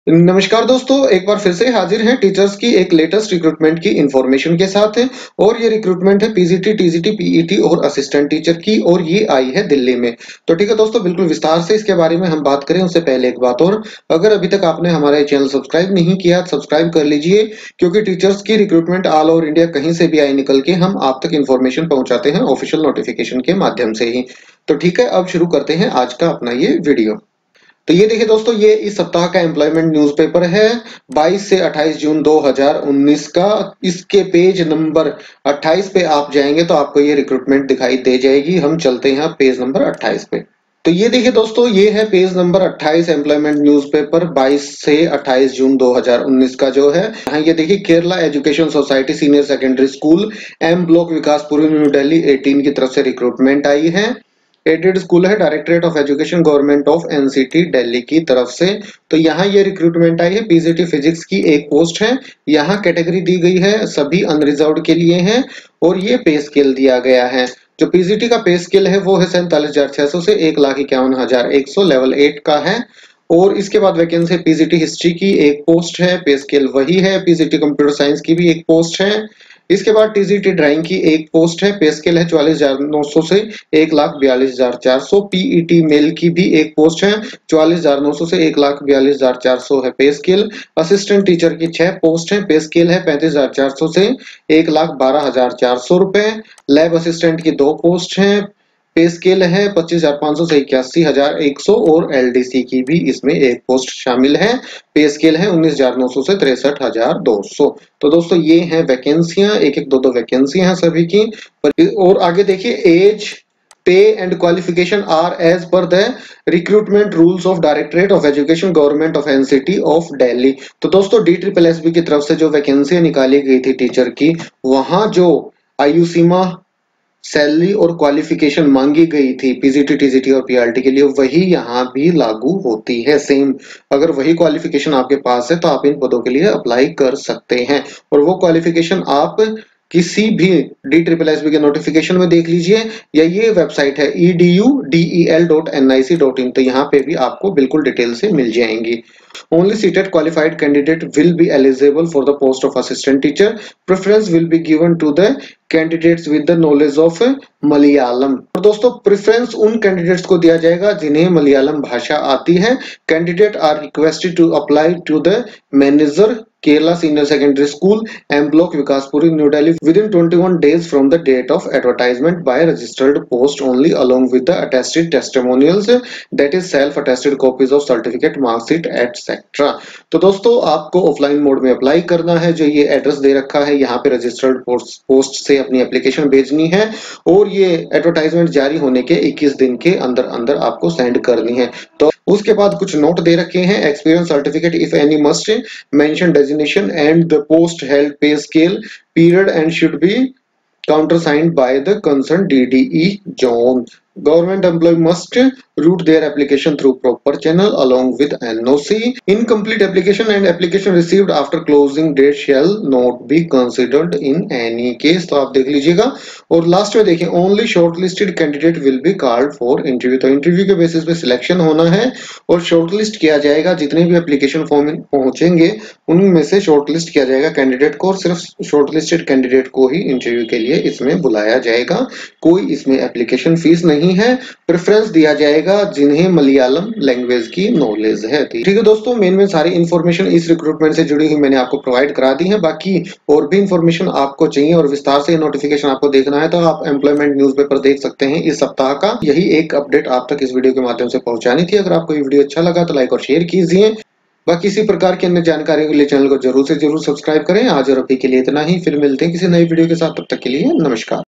नमस्कार दोस्तों, एक बार फिर से हाजिर हैं टीचर्स की एक लेटेस्ट रिक्रूटमेंट की इंफॉर्मेशन के साथ है। और ये रिक्रूटमेंट है पीजीटी, टीजीटी, पीईटी और असिस्टेंट टीचर की, और ये आई है दिल्ली में। तो ठीक है दोस्तों, बिल्कुल विस्तार से इसके बारे में हम बात करें उससे पहले एक बात और, अगर अभी तक आपने हमारा ये चैनल सब्सक्राइब नहीं किया सब्सक्राइब कर लीजिए, क्योंकि टीचर्स की रिक्रूटमेंट ऑल ओवर इंडिया कहीं से भी आई निकल के हम आप तक इन्फॉर्मेशन पहुंचाते हैं ऑफिशियल नोटिफिकेशन के माध्यम से ही। तो ठीक है, अब शुरू करते हैं आज का अपना ये वीडियो। तो ये देखिए दोस्तों, ये इस सप्ताह का एम्प्लॉयमेंट न्यूज़पेपर है 22 से 28 जून 2019 का। इसके पेज नंबर 28 पे आप जाएंगे तो आपको ये रिक्रूटमेंट दिखाई दे जाएगी। हम चलते हैं पेज नंबर 28 पे। तो ये देखिए दोस्तों, ये है पेज नंबर 28 एम्प्लॉयमेंट न्यूज़पेपर 22 से 28 जून 2019 का जो है। यहाँ ये देखिए, Kerala education society senior secondary school M block Vikaspuri new Delhi 18 की तरफ से रिक्रूटमेंट आई है। एडेड स्कूल है, directorate of education government of NCT Delhi की तरफ से। तो यहाँ ये रिक्रूटमेंट आई है। पीजीटी फिजिक्स की एक पोस्ट है। यहाँ कैटेगरी दी गई है, सभी अनरिजर्व्ड के लिए है। और ये पे स्केल दिया गया है। जो पीजीटी का पे स्केल है वो है 47,600 से 1,51,100, लेवल 8 का है। और इसके बाद वैकेंसी पीजीटी हिस्ट्री की एक पोस्ट है, पे स्केल वही है। पीजीटी कंप्यूटर साइंस की भी एक पोस्ट है। इसके बाद टीजीटी ड्राइंग की एक पोस्ट है, पे स्केल है 44,900 से 1,42,400। पीईटी मेल की भी एक पोस्ट है, 44,900 से 1,42,400 है पे स्केल। असिस्टेंट टीचर की 6 पोस्ट है, पे स्केल है 35,400 से 1,12,400 रुपए। लैब असिस्टेंट की 2 पोस्ट है, पे स्केल है 25,500 से 81,100। और एलडीसी की भी इसमें एक पोस्ट शामिल है, पे स्केल है 19,900 से 63,200। तो दोस्तों ये हैं वैकेंसियां, एक एक दो दो वैकेंसियां हैं सभी की। और आगे देखिए, age pay and qualification are as per the recruitment rules of directorate of education government of NCT of Delhi. तो दोस्तों DSSB की तरफ से जो वैकेंसियां निकाली गई थी टीचर की, वहां जो आयु सीमा, सैलरी और क्वालिफिकेशन मांगी गई थी पीजीटी, टीजीटी और पीआरटी के लिए, वही यहाँ भी लागू होती है सेम। अगर वही क्वालिफिकेशन आपके पास है तो आप इन पदों के लिए अप्लाई कर सकते हैं। और वो क्वालिफिकेशन आप किसी भी DSSB के नोटिफिकेशन में देख लीजिए, या ये वेबसाइट है edudel.nic.in, तो यहाँ पे भी आपको बिल्कुल डिटेल से मिल जाएंगी। Only seated qualified candidate will be eligible for the post of assistant teacher. Preference will be given to the candidates with the knowledge of Malayalam. और दोस्तों, प्रेफरेंस उन कैंडिडेट्स को दिया जाएगा जिन्हें मलयालम भाषा आती है। Candidate are requested to apply to the manager Kerala senior secondary school M block Vikaspuri new Delhi within 21 days from the date of advertisement by registered post only, along with the attested testimonials, that is self attested copies of certificate, marksheet etc। तो दोस्तों, आपको offline mode में apply करना है। जो ये address दे रखा है, यहाँ पे रजिस्टर्ड पोस्ट से अपनी एप्लीकेशन भेजनी है। और ये एडवर्टाइजमेंट जारी होने के 21 दिन के अंदर अंदर आपको सेंड करनी है। तो उसके बाद कुछ नोट दे रखे हैं, experience certificate if any must mention designation and the post held, pay scale period and should be countersigned by the concerned DDE zone. Government employee must route their application through proper channel along with NOC. Incomplete application and application received after closing date shall not be considered in any case। तो आप देख लीजिएगा। और last में देखिए, only shortlisted candidate will be called for interview. तो interview के basis पे सिलेक्शन होना है और शॉर्टलिस्ट किया जाएगा। जितने भी एप्लीकेशन फॉर्म पहुंचेंगे उनमें से शॉर्टलिस्ट किया जाएगा कैंडिडेट को, और सिर्फ शॉर्टलिस्टेड कैंडिडेट को ही इंटरव्यू के लिए इसमें बुलाया जाएगा। कोई इसमें एप्लीकेशन फीस नहीं है। प्रेफरेंस दिया जाएगा जिन्हें मलयालम लैंग्वेज की नॉलेज है। ठीक है दोस्तों, मेन सारी इंफॉर्मेशन इस रिक्रूटमेंट से जुड़ी हुई मैंने आपको प्रोवाइड करा दी है। बाकी और भी इंफॉर्मेशन आपको चाहिए और विस्तार से नोटिफिकेशन आपको देखना है तो आप एम्प्लॉयमेंट न्यूज़पेपर देख सकते हैं इस सप्ताह का। यही एक अपडेट आप तक इस वीडियो के माध्यम से पहुंचानी थी। अगर आपको ये वीडियो अच्छा लगा तो लाइक और शेयर कीजिए। बाकी इसी प्रकार की अन्य जानकारी के लिए चैनल को जरूर से जरूर सब्सक्राइब करें। आज और अभी के लिए इतना ही, फिर मिलते हैं किसी नई वीडियो के साथ। तब तक के लिए नमस्कार।